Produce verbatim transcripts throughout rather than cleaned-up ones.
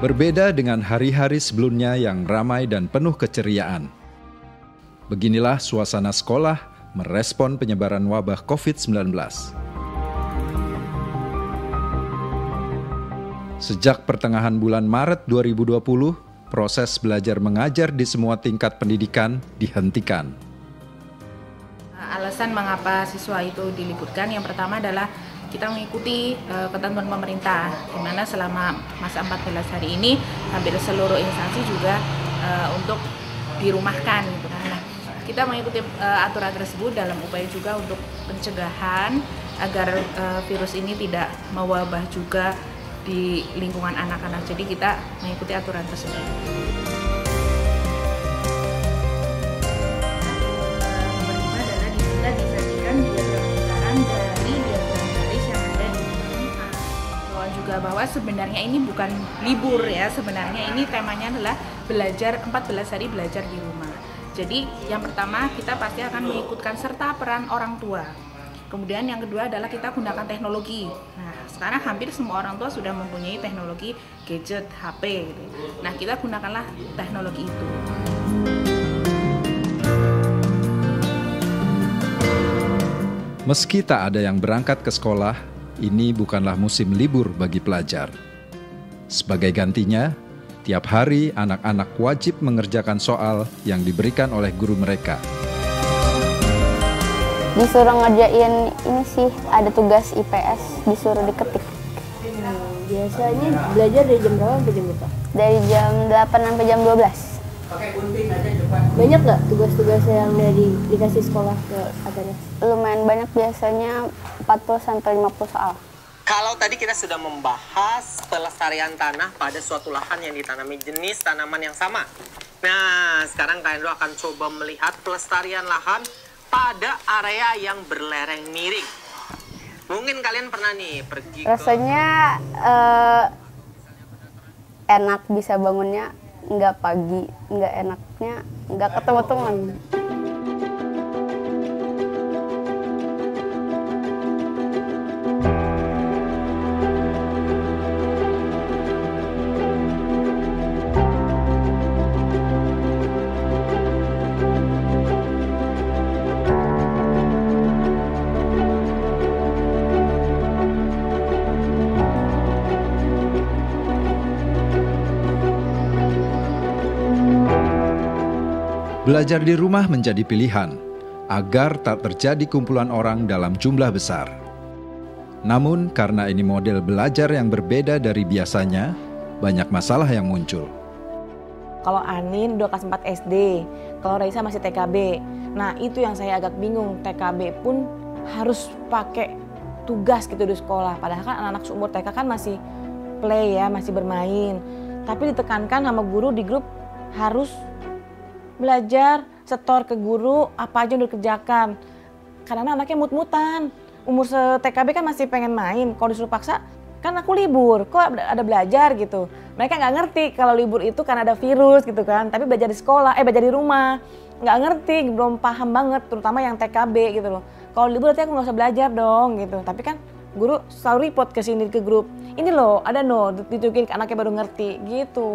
Berbeda dengan hari-hari sebelumnya yang ramai dan penuh keceriaan. Beginilah suasana sekolah merespon penyebaran wabah covid sembilan belas. Sejak pertengahan bulan Maret dua ribu dua puluh, proses belajar mengajar di semua tingkat pendidikan dihentikan. Alasan mengapa siswa itu diliburkan, yang pertama adalah kita mengikuti uh, ketentuan pemerintah, di mana selama masa empat belas hari ini hampir seluruh instansi juga uh, untuk dirumahkan gitu kan. Nah, kita mengikuti uh, aturan tersebut dalam upaya juga untuk pencegahan agar uh, virus ini tidak mewabah juga di lingkungan anak-anak. Jadi kita mengikuti aturan tersebut. Juga bahwa sebenarnya ini bukan libur ya, sebenarnya ini temanya adalah belajar empat belas hari belajar di rumah. Jadi yang pertama kita pasti akan mengikutkan serta peran orang tua. Kemudian yang kedua adalah kita gunakan teknologi. Nah, sekarang hampir semua orang tua sudah mempunyai teknologi gadget, H P gitu. Nah, kita gunakanlah teknologi itu. Meski tak ada yang berangkat ke sekolah, ini bukanlah musim libur bagi pelajar. Sebagai gantinya, tiap hari anak-anak wajib mengerjakan soal yang diberikan oleh guru mereka. Disuruh ngerjain ini sih, ada tugas I P S, disuruh diketik. Hmm, biasanya belajar dari jam berapa sampai jam berapa? Dari jam delapan sampai jam dua belas. Banyak nggak tugas-tugas yang dari dikasih sekolah ke katanya? Lumayan banyak, biasanya empat puluh sampai lima puluh soal. Kalau tadi kita sudah membahas pelestarian tanah pada suatu lahan yang ditanami jenis tanaman yang sama. Nah, sekarang kalian akan coba melihat pelestarian lahan pada area yang berlereng miring. Mungkin kalian pernah nih pergi ke... Rasanya uh, enak, bisa bangunnya nggak pagi, nggak enaknya nggak ketemu teman. Belajar di rumah menjadi pilihan agar tak terjadi kumpulan orang dalam jumlah besar. Namun karena ini model belajar yang berbeda dari biasanya, banyak masalah yang muncul. Kalau Anin udah kelas empat S D, kalau Raisa masih T K B. Nah itu yang saya agak bingung, T K B pun harus pakai tugas gitu di sekolah. Padahal kan anak-anak seumur T K kan masih play ya, masih bermain. Tapi ditekankan sama guru di grup harus belajar, setor ke guru apa aja udah dikerjakan. Karena anaknya mut-mutan. Umur se-T K B kan masih pengen main. Kalau disuruh paksa, kan aku libur, kok ada belajar gitu. Mereka nggak ngerti kalau libur itu karena ada virus gitu kan. Tapi belajar di sekolah, eh belajar di rumah. Nggak ngerti, belum paham banget, terutama yang T K B gitu loh. Kalau libur nanti aku nggak usah belajar dong gitu. Tapi kan guru selalu report ke sini ke grup. Ini loh, ada no, ditunjukin ke anaknya baru ngerti gitu.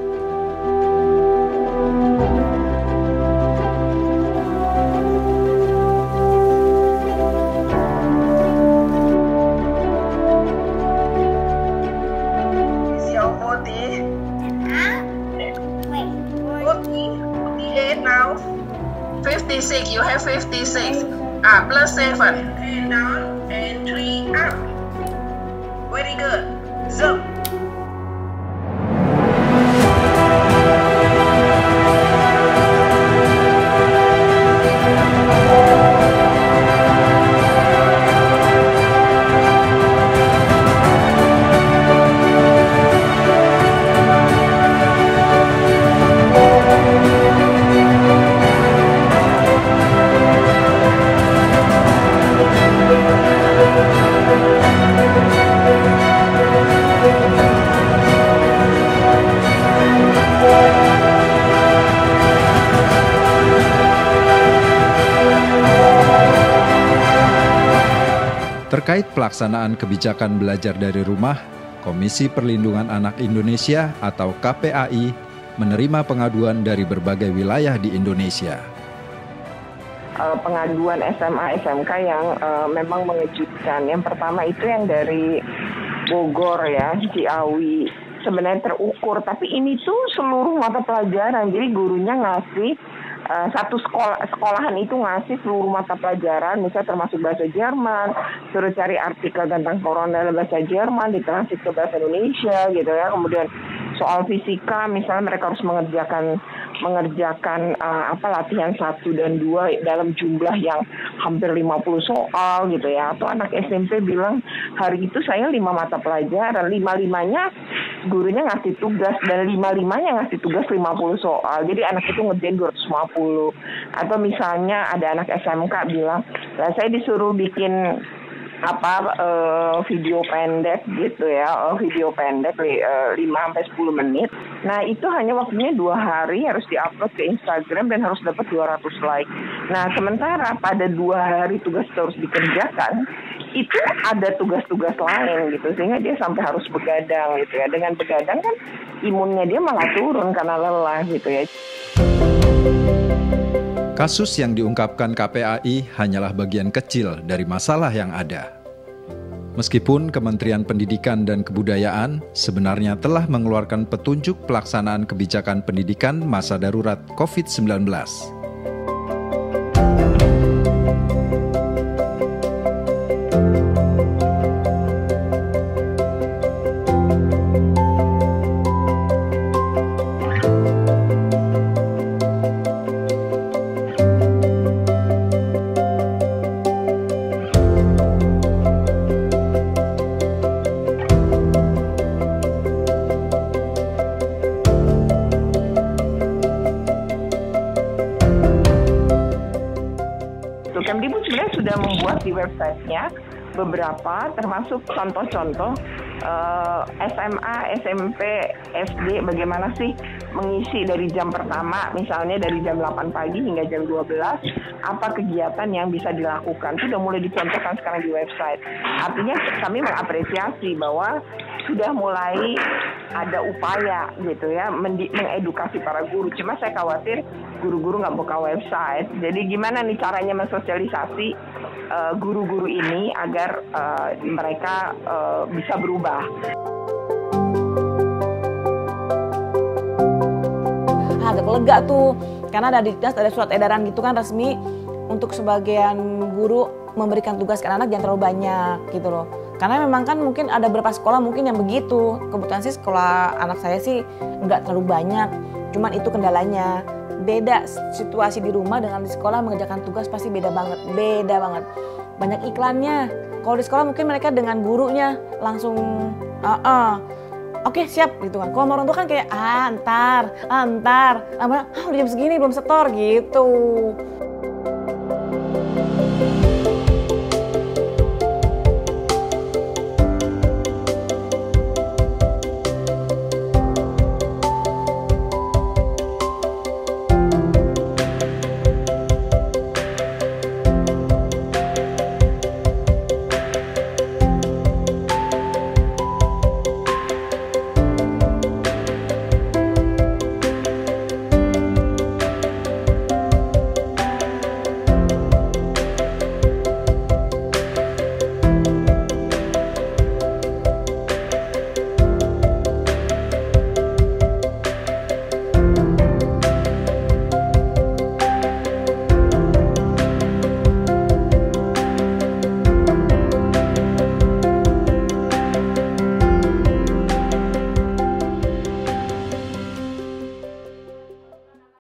fifty-six, you have fifty-six. Ah, plus seven. And down and three up. Very good. Zoom. Terkait pelaksanaan kebijakan belajar dari rumah, Komisi Perlindungan Anak Indonesia atau K P A I menerima pengaduan dari berbagai wilayah di Indonesia. Uh, pengaduan S M A S M K yang uh, memang mengejutkan. Yang pertama itu yang dari Bogor ya, Ciawi. Sebenarnya terukur, tapi ini tuh seluruh mata pelajaran. Jadi gurunya ngasih uh, satu sekolah sekolahan itu ngasih seluruh mata pelajaran, misalnya termasuk bahasa Jerman, suruh cari artikel tentang corona dalam bahasa Jerman, ditranslate ke bahasa Indonesia gitu ya. Kemudian soal fisika, misalnya mereka harus mengerjakan mengerjakan uh, apa latihan satu dan dua dalam jumlah yang hampir lima puluh soal gitu ya. Atau anak S M P bilang hari itu saya lima mata pelajaran, lima-limanya gurunya ngasih tugas dan lima-limanya ngasih tugas lima puluh soal. Jadi anak itu ngerjain dua ratus lima puluh. Atau misalnya ada anak S M K bilang, nah, saya disuruh bikin apa uh, video pendek gitu ya, uh, video pendek uh, lima sampai sepuluh menit. Nah, itu hanya waktunya dua hari, harus diupload ke Instagram dan harus dapat dua ratus like. Nah, sementara pada dua hari tugas itu harus dikerjakan, itu ada tugas-tugas lain gitu, sehingga dia sampai harus begadang gitu ya. Dengan begadang kan imunnya dia malah turun karena lelah gitu ya. Kasus yang diungkapkan K P A I hanyalah bagian kecil dari masalah yang ada. Meskipun Kementerian Pendidikan dan Kebudayaan sebenarnya telah mengeluarkan petunjuk pelaksanaan kebijakan pendidikan masa darurat covid sembilan belas. Kemdikbud sebenarnya sudah membuat di websitenya beberapa, termasuk contoh-contoh uh, S M A, S M P, S D bagaimana sih mengisi dari jam pertama, misalnya dari jam delapan pagi hingga jam dua belas, apa kegiatan yang bisa dilakukan. Sudah mulai dicontohkan sekarang di website. Artinya kami mengapresiasi bahwa sudah mulai ada upaya gitu ya mengedukasi para guru. Cuma saya khawatir guru-guru nggak buka website. Jadi gimana nih caranya mensosialisasi uh, guru-guru ini agar uh, mereka uh, bisa berubah. Agak lega tuh, karena ada di dinas ada surat edaran gitu kan resmi untuk sebagian guru memberikan tugas ke anak jangan terlalu banyak gitu loh. Karena memang kan mungkin ada beberapa sekolah mungkin yang begitu. Kebetulan sih sekolah anak saya sih nggak terlalu banyak. Cuman itu kendalanya. Beda situasi di rumah dengan di sekolah mengerjakan tugas pasti beda banget. Beda banget. Banyak iklannya. Kalau di sekolah mungkin mereka dengan gurunya langsung ah uh-uh. Oke siap gitu kan. Kalau orang tua kan kayak ah, antar, antar. Ah, udah jam segini belum setor gitu.